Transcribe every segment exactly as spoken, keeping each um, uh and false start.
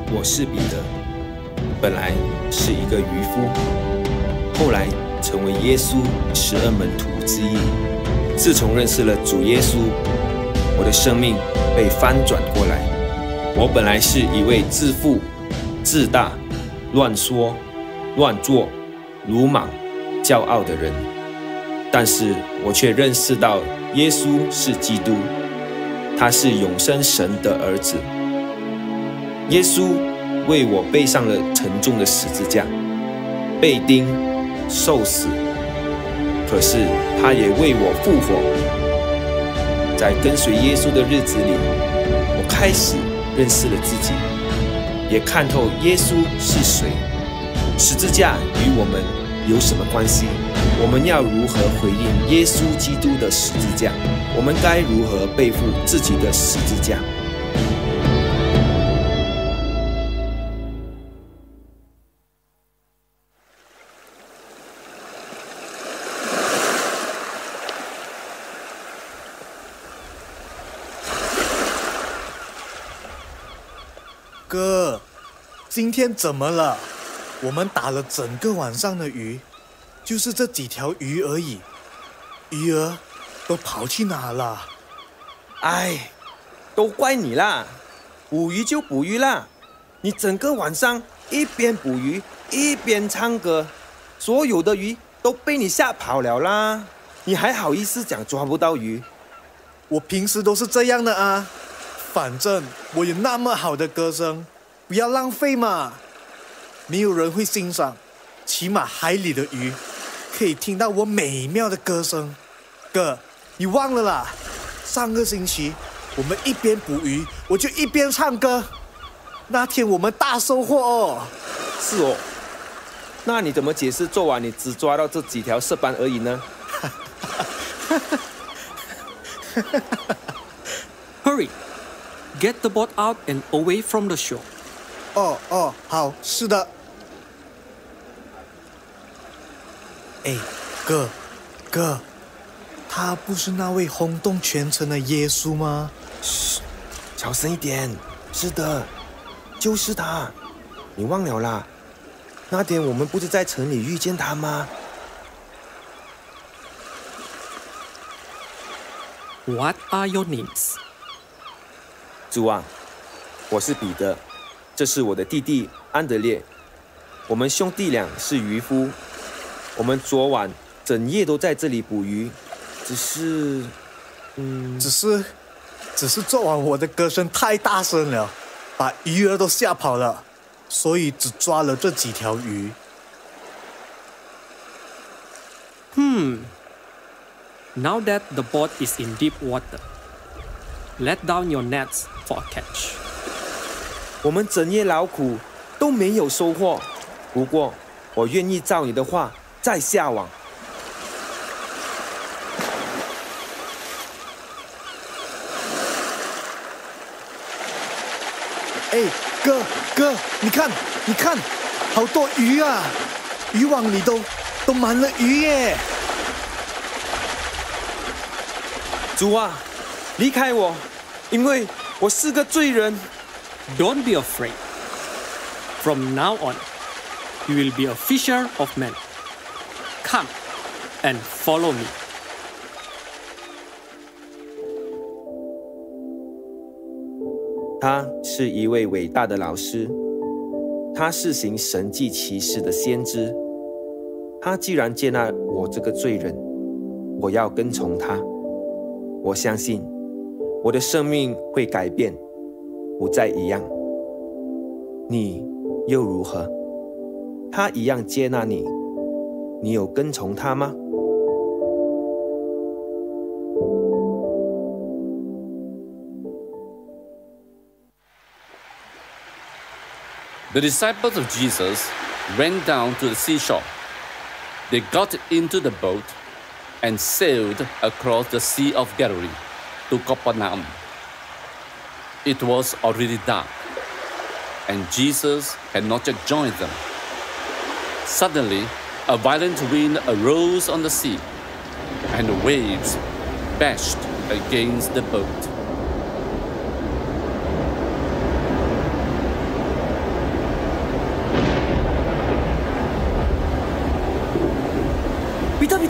我是彼得，本来是一个渔夫，后来成为耶稣十二门徒之一。自从认识了主耶稣，我的生命被翻转过来。我本来是一位自负、自大、乱说、乱做、鲁莽、骄傲的人，但是我却认识到耶稣是基督，他是永生神的儿子。耶稣为我背上了沉重的十字架，被钉、受死，可是他也为我复活。在跟随耶稣的日子里，我开始认识了自己，也看透耶稣是谁。十字架与我们有什么关系？我们要如何回应耶稣基督的十字架？我们该如何背负自己的十字架？ 哥，今天怎么了？我们打了整个晚上的鱼，就是这几条鱼而已，鱼儿都跑去哪了？ 哎，都怪你啦！捕鱼就捕鱼啦，你整个晚上一边捕鱼一边唱歌，所有的鱼都被你吓跑了啦！你还好意思讲抓不到鱼？ 我平时都是这样的啊。反正我有那么好的歌声，不要浪费嘛。没有人会欣赏，起码海里的鱼可以听到我美妙的歌声。哥，你忘了啦？上个星期我们一边捕鱼，我就一边唱歌。那天我们大收获哦。 是哦，那你怎么解释昨晚你只抓到这几条色斑而已呢 ？Hurry! Get the boat out and away from the shore. 哦哦，好，是的。哎，哥，哥，他不是那位轰动全城的耶稣吗？ 嘘，小声一点。是的，就是他。你忘了啦？那天我们不是在城里遇见他吗？ What are your names? 主啊，我是彼得，这是我的弟弟安德烈。我们兄弟俩是渔夫，我们昨晚整夜都在这里捕鱼，只是，嗯， 只是，只是昨晚我的歌声太大声了，把鱼儿都吓跑了，所以只抓了这几条鱼。 Hmm. Now that the boat is in deep water, let down your nets for a catch. 我们整夜劳苦都没有收获，不过我愿意照你的话再下网。 哎，哥哥，你看，你看，好多鱼啊！渔网里都都满了鱼耶！ 主啊，离开我，因为我是个罪人。 Don't be afraid. From now on, you will be a fisher of men. Come and follow me. 他是一位伟大的老师，他是行神迹奇事的先知。他既然接纳我这个罪人，我要跟从他。我相信我的生命会改变，不再一样。你又如何？他一样接纳你，你有跟从他吗？ The disciples of Jesus went down to the seashore. They got into the boat and sailed across the Sea of Galilee to Capernaum. It was already dark, and Jesus had not yet joined them. Suddenly, a violent wind arose on the sea, and the waves bashed against the boat.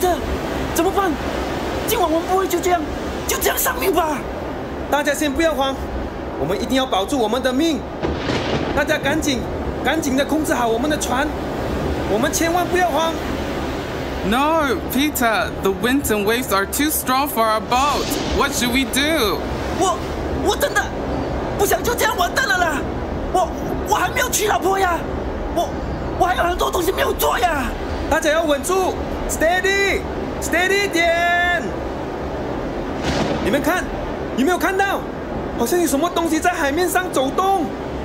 彼得，怎么办？今晚我们不会就这样就这样丧命吧？ 大家先不要慌，我们一定要保住我们的命。大家赶紧赶紧的控制好我们的船，我们千万不要慌。 No, Peter, the winds and waves are too strong for our boat. What should we do? 我我真的不想就这样完蛋了啦！我我还没有娶老婆呀，我我还有很多东西没有做呀！ 大家要稳住 ，steady steady 点。你们看，有没有看到？好像有什么东西在海面上走动。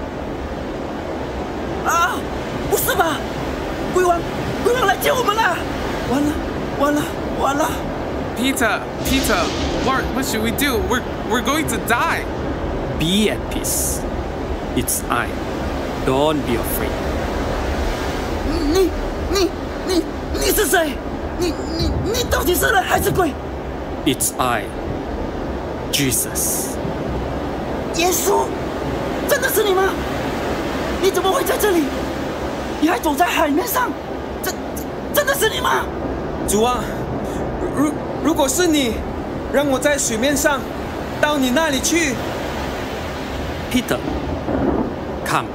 啊，不是吧？龟王，龟王来接我们了！完了，完了，完了 Peter, Peter, what, what should we do? We're, we're going to die. Be at peace. It's I. Don't be afraid. 你你你你是谁？你你你到底是人还是鬼？ It's I. Jesus. 耶稣，真的是你吗？你怎么会在这里？你还走在海面上，真真的是你吗？ 主啊，如如果是你，让我在水面上到你那里去。 Peter, come.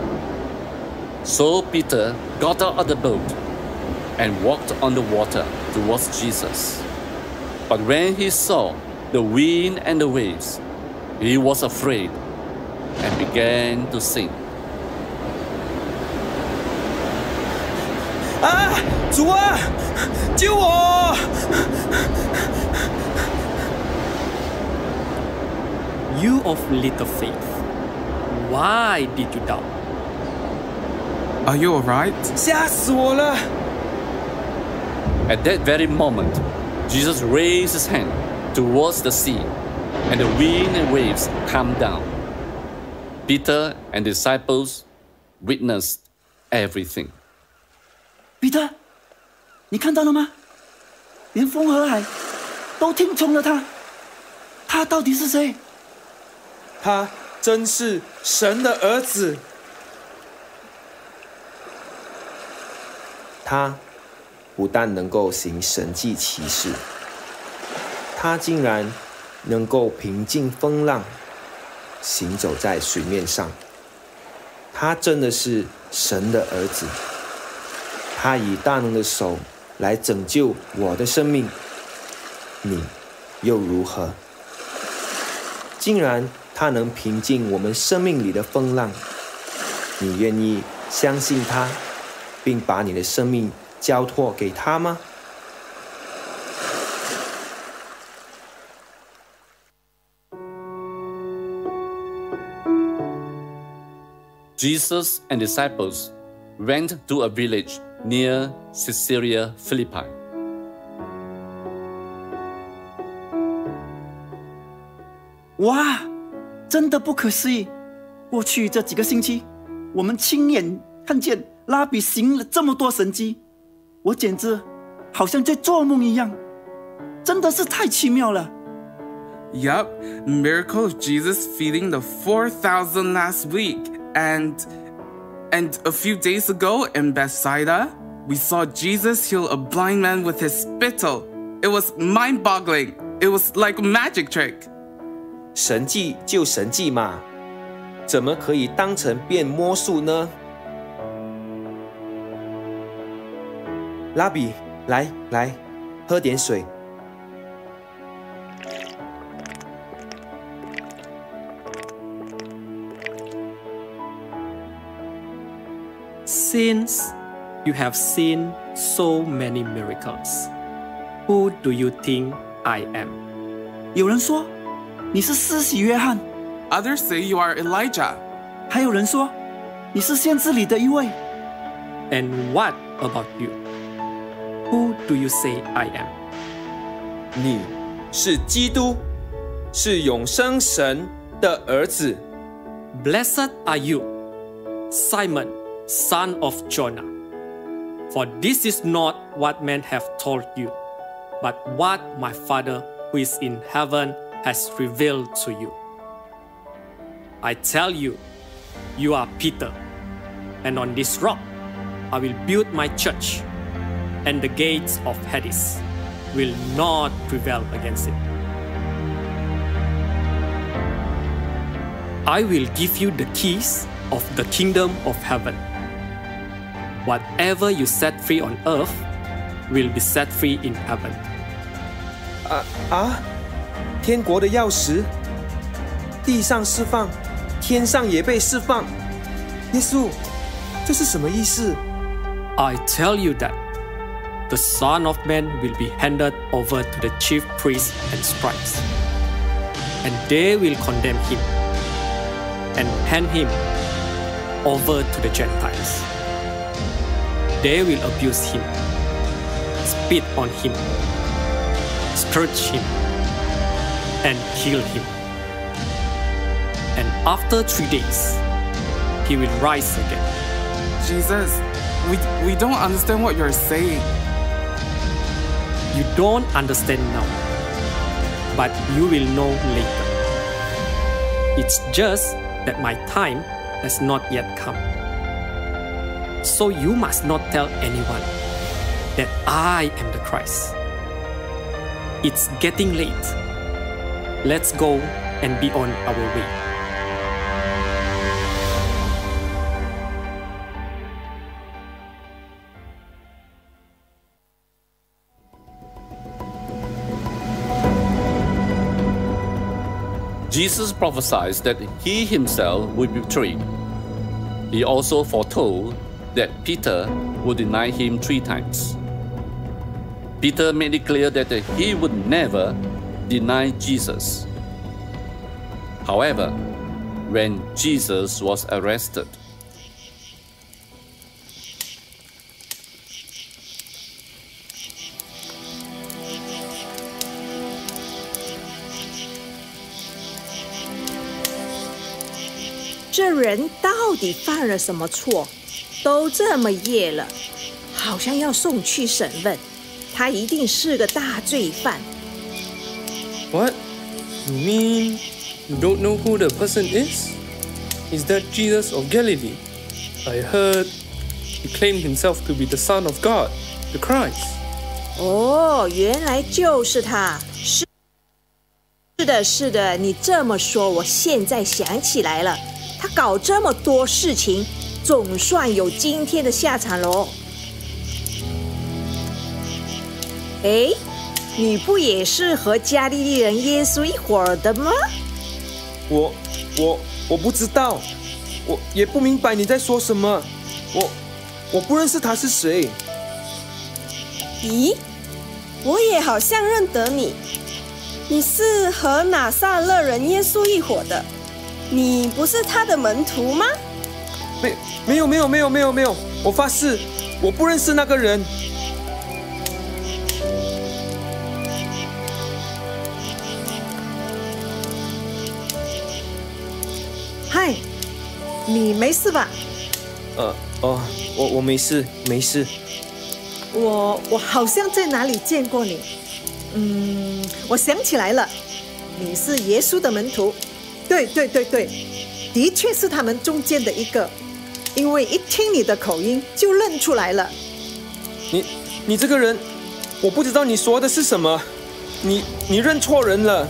So Peter got out of the boat and walked on the water towards Jesus. But when he saw the wind and the waves, he was afraid and began to sink. 啊，主啊，救我！ You of little faith. Why did you doubt? Are you alright? 吓死我了！ At that very moment, Jesus raised his hand towards the sea, and the wind and waves calmed down. Peter and the disciples witnessed everything. 彼得，你看到了吗？连风和海都听从了他。他到底是谁？ 他真是神的儿子。他不但能够行神迹奇事，他竟然能够平静风浪，行走在水面上。他真的是神的儿子。他以大能的手来拯救我的生命，你又如何？竟然他能平静我们生命里的风浪，你愿意相信他，并把你的生命交托给他吗？ Jesus and disciples went to a village near Caesarea Philippi. 哇，真的不可思议！过去这几个星期，我们亲眼看见拉比行了这么多神迹，我简直好像在做梦一样，真的是太奇妙了。 Yup, miracle of Jesus feeding the four thousand last week. And, and a few days ago in Bethsaida, we saw Jesus heal a blind man with his spittle. It was mind-boggling. It was like a magic trick. 神迹就神迹嘛，怎么可以当成变魔术呢？拉比，来来，喝点水。 Since you have seen so many miracles, who do you think I am? 有人说你是施洗约翰， Others say you are Elijah. 还有人说你是先知里的一位。 And what about you? Who do you say I am? 你是基督，是永生神的儿子。 Blessed are you, Simon, son of Jonah. For this is not what men have told you, but what my Father who is in heaven has revealed to you. I tell you, you are Peter, and on this rock I will build my church, and the gates of Hades will not prevail against it. I will give you the keys of the kingdom of heaven. Whatever you set free on earth will be set free in heaven. 啊啊！天国的钥匙，地上释放，天上也被释放。耶稣，这是什么意思？ I tell you that the Son of Man will be handed over to the chief priests and scribes, and they will condemn him and hand him over to the Gentiles. They will abuse him, spit on him, scourge him, and kill him. And after three days, he will rise again. Jesus, we, we don't understand what you're saying. You don't understand now, but you will know later. It's just that my time has not yet come. So you must not tell anyone that I am the Christ. It's getting late. Let's go and be on our way. Jesus prophesied that he himself would be betrayed. He also foretold that Peter would deny him three times. Peter made it clear that he would never deny Jesus. However, when Jesus was arrested, "这人到底犯了什么错？都这么夜了，好像要送去审问。他一定是个大罪犯。" What? You mean you don't know who the person is? Is that Jesus of Galilee? I heard he claimed himself to be the Son of God, the Christ. 哦，原来就是他。是是的，是的，你这么说，我现在想起来了。他搞这么多事情，总算有今天的下场喽。哎，你不也是和加利利人耶稣一伙儿的吗？ 我我我不知道，我也不明白你在说什么。我我不认识他是谁。 咦，我也好像认得你，你是和拿撒勒人耶稣一伙的。你不是他的门徒吗？ 没没有没有没有没有没有，我发誓，我不认识那个人。 嗨，你没事吧？ 呃哦，我我没事没事。 我我好像在哪里见过你。嗯，我想起来了，你是耶稣的门徒。对对对对，的确是他们中间的一个，因为一听你的口音就认出来了。 你你这个人，我不知道你说的是什么，你你认错人了。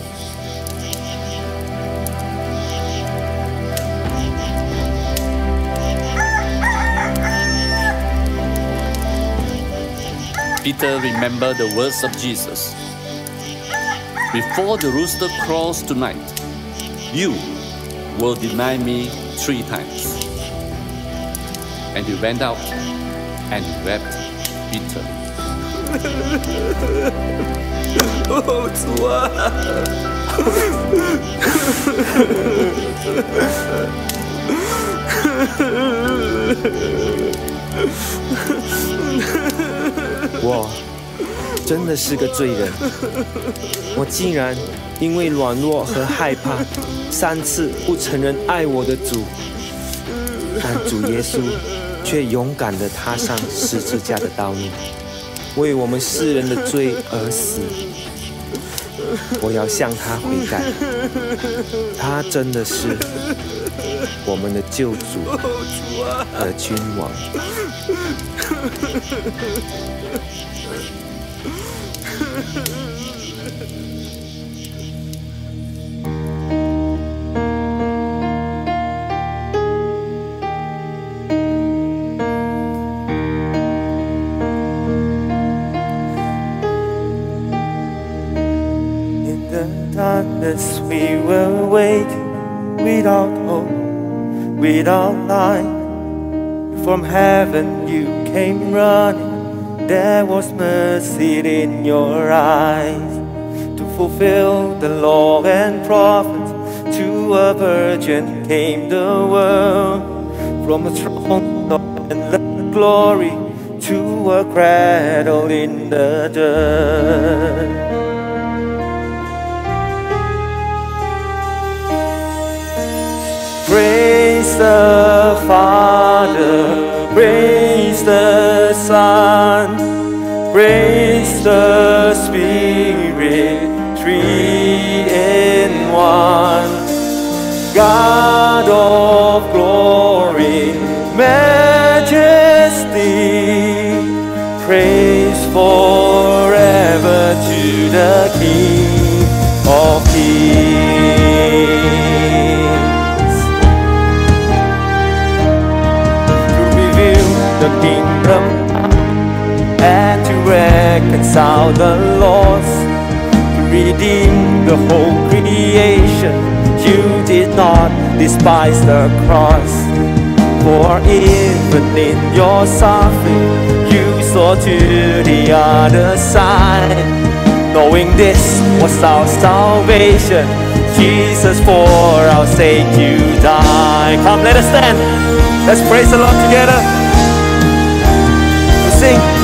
Peter remembered the words of Jesus. Before the rooster crows tonight, you will deny me three times. And he went out and wept bitterly. 哦，主啊！我真的是个罪人，我竟然因为软弱和害怕，三次不承认爱我的主，但主耶稣却勇敢地踏上十字架的道路，为我们世人的罪而死。我要向他悔改，他真的是我们的救主和君王。 darkness we were waiting, without hope, without light. From heaven you came running, there was mercy in your eyes. To fulfill the law and prophets, to a virgin came the world. From a throne of endless glory, to a cradle in the dirt. Praise the Father, praise the Son, praise the Spirit, three in one. God of glory, majesty, praise forever to the King of Kings. The kingdom and to reconcile the lost, to redeem the whole creation. You did not despise the cross, for even in your suffering you saw to the other side. Knowing this was our salvation, Jesus for our sake you died. Come, let us stand, let's praise the Lord together. Sing.